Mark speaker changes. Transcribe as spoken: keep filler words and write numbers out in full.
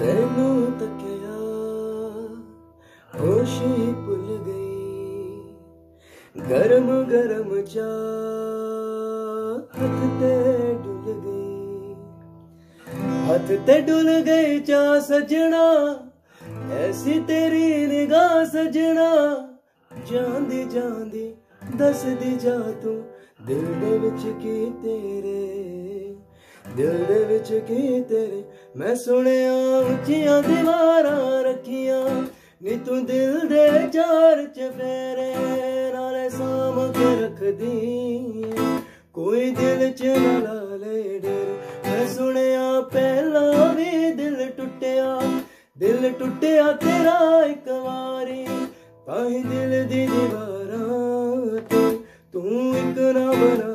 Speaker 1: तेनू तकिया होश ही भुल गई, गरम गरम चाह हथ ते डुल गई, हथ ते डुल गई चाह सजना, ऐसी तेरी निगाह सजना। जांदी जांदी दस दी जा तू दिल दे विच की तेरे, दिल दे विच की तेरे। मैं सुनिया उच्चियां दीवारां रखियां नी तू दिल दे चार चफेरे, नाले साम के रख दी कोई दिल च ना ला ले डेरे। मैं सुनिया पहला भी दिल टुटिया, दिल टुटिया तेरा एक वारी, ताही दिल दी दीवारां ते तू एक ना बना